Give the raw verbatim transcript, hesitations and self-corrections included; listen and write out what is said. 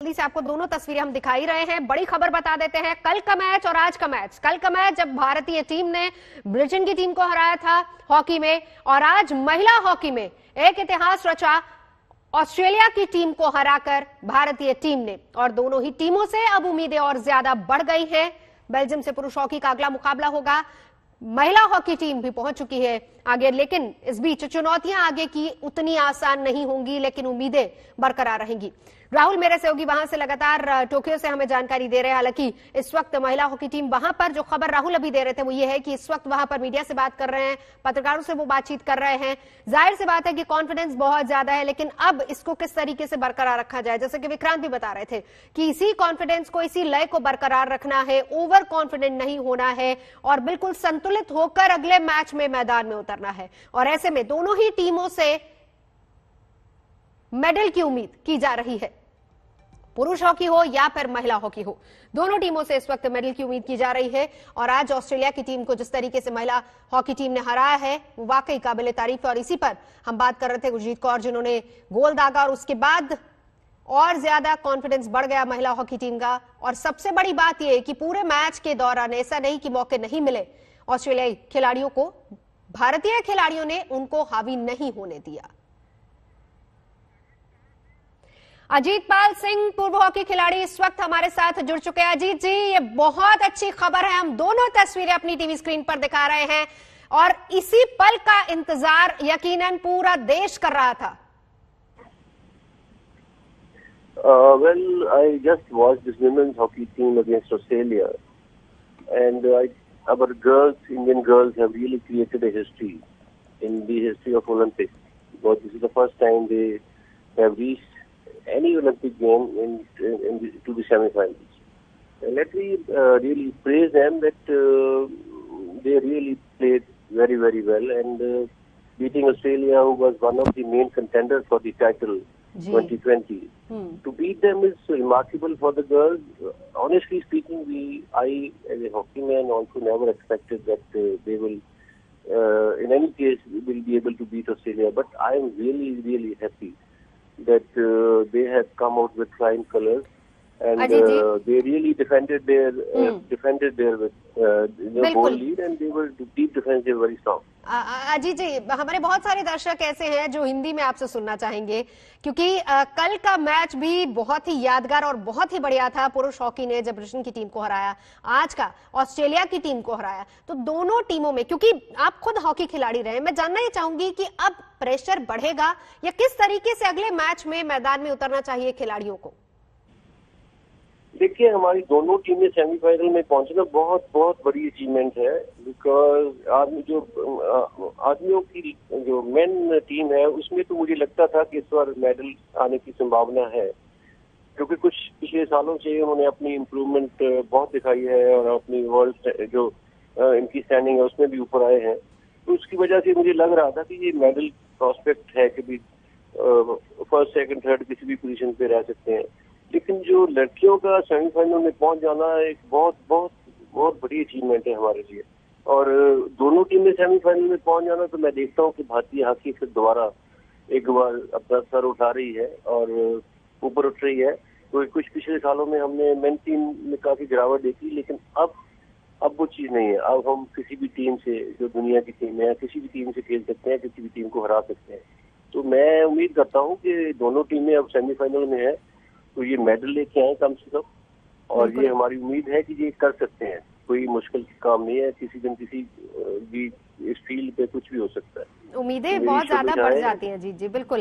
जल्दी से आपको दोनों तस्वीरें हम दिखा ही रहे हैं। बड़ी खबर बता देते हैं, कल का मैच और आज का मैच। कल का मैच जब भारतीय टीम ने ब्रिटेन की टीम को हराया था हॉकी में, और आज महिला हॉकी में एक इतिहास रचा ऑस्ट्रेलिया की टीम को हराकर भारतीय टीम ने। और दोनों ही टीमों से अब उम्मीदें और ज्यादा बढ़ गई हैं। बेल्जियम से पुरुष हॉकी का अगला मुकाबला होगा। महिला हॉकी टीम भी पहुंच चुकी है आगे, लेकिन इस बीच चुनौतियां आगे की उतनी आसान नहीं होंगी, लेकिन उम्मीदें बरकरार रहेंगी। राहुल मेरे सहयोगी वहां से लगातार टोक्यो से हमें जानकारी दे रहे हैं। हालांकि इस वक्त महिला हॉकी टीम वहां पर, जो खबर राहुल अभी दे रहे थे वो ये है कि इस वक्त वहां पर मीडिया से बात कर रहे हैं, पत्रकारों से वो बातचीत कर रहे हैं। जाहिर सी बात है कि कॉन्फिडेंस बहुत ज्यादा है, लेकिन अब इसको किस तरीके से बरकरार रखा जाए, जैसे कि विक्रांत भी बता रहे थे कि इसी कॉन्फिडेंस को, इसी लय को बरकरार रखना है, ओवर कॉन्फिडेंट नहीं होना है और बिल्कुल संतुलित होकर अगले मैच में मैदान में उतरना है। और ऐसे में दोनों ही टीमों से मेडल की उम्मीद की जा रही है, पुरुष हॉकी हो या फिर महिला हॉकी हो, दोनों टीमों से इस वक्त मेडल की उम्मीद की जा रही है। और आज ऑस्ट्रेलिया की टीम को जिस तरीके से महिला हॉकी टीम ने हराया है वो वाकई काबिले तारीफ है। और इसी पर हम बात कर रहे थे गुरजीत कौर, जिन्होंने गोल दागा और उसके बाद और ज्यादा कॉन्फिडेंस बढ़ गया महिला हॉकी टीम का। और सबसे बड़ी बात यह कि पूरे मैच के दौरान ऐसा नहीं कि मौके नहीं मिले ऑस्ट्रेलियाई खिलाड़ियों को, भारतीय खिलाड़ियों ने उनको हावी नहीं होने दिया। अजीत पाल सिंह, पूर्व हॉकी खिलाड़ी, इस वक्त हमारे साथ जुड़ चुके हैं। अजीत जी, ये बहुत अच्छी खबर है, हम दोनों तस्वीरें अपनी टीवी स्क्रीन पर दिखा रहे हैं और इसी पल का इंतजार यकीनन पूरा देश कर रहा था। Uh, well, I just watched this women's hockey team against Australia, and uh, I, our girls, Indian girls, have really created a history in the history of Olympics. Because this is the first time they have reached any Olympic game in, in, in the, to the semi-finals. And let me uh, really praise them that uh, they really played very, very well, and uh, beating Australia, who was one of the main contenders for the title twenty twenty. Hmm. To beat them is remarkable for the girls. Uh, honestly speaking, we, I as a hockey man also never expected that uh, they will, uh, in any case, will be able to beat Australia. But I am really, really happy that uh, they have come out with flying colors, and uh, they really defended their uh, hmm. defended their uh, you know, goal lead, and they were deep defense, they were very strong. Ajit जी, हमारे बहुत सारे दर्शक ऐसे हैं जो हिंदी में आपसे सुनना चाहेंगे, क्योंकि आ, कल का मैच भी बहुत ही यादगार और बहुत ही बढ़िया था। पुरुष हॉकी ने जब ब्रिटेन की टीम को हराया, आज का ऑस्ट्रेलिया की टीम को हराया, तो दोनों टीमों में, क्योंकि आप खुद हॉकी खिलाड़ी रहे, मैं जानना ही चाहूंगी कि अब प्रेशर बढ़ेगा या किस तरीके से अगले मैच में मैदान में उतरना चाहिए खिलाड़ियों को? देखिए, हमारी दोनों टीमें सेमीफाइनल में पहुंचना बहुत बहुत बड़ी अचीवमेंट है। बिकॉज आदमी जो आदमियों की जो मेन टीम है उसमें तो मुझे लगता था कि इस बार मेडल आने की संभावना है, क्योंकि कुछ पिछले सालों से उन्होंने अपनी इम्प्रूवमेंट बहुत दिखाई है और अपनी वर्ल्ड जो इनकी स्टैंडिंग है उसमें भी ऊपर आए हैं। तो उसकी वजह से मुझे लग रहा था कि ये मेडल प्रॉस्पेक्ट है कि भी फर्स्ट सेकंड थर्ड किसी भी पोजीशन पे रह सकते हैं। लेकिन जो लड़कियों का सेमीफाइनल में पहुंच जाना एक बहुत बहुत बहुत बड़ी अचीवमेंट है हमारे लिए। और दोनों टीमें सेमीफाइनल में पहुंच जाना, तो मैं देखता हूं कि भारतीय हॉकी फिर दोबारा एक बार अपना सर उठा रही है और ऊपर उठ रही है। तो कुछ पिछले सालों में हमने मेन टीम में काफी गिरावट देखी, लेकिन अब अब वो चीज नहीं है। अब हम किसी भी टीम से, जो दुनिया की टीम है, किसी भी टीम से खेल सकते हैं, किसी भी टीम को हरा सकते हैं। तो मैं उम्मीद करता हूँ कि दोनों टीमें अब सेमीफाइनल में है तो ये मेडल लेके आए कम से कम, और ये हमारी उम्मीद है कि ये कर सकते हैं। कोई मुश्किल काम नहीं है, किसी दिन किसी भी इस फील्ड पे कुछ भी हो सकता है। उम्मीदें बहुत ज्यादा बढ़ जाती हैं। जी जी बिल्कुल।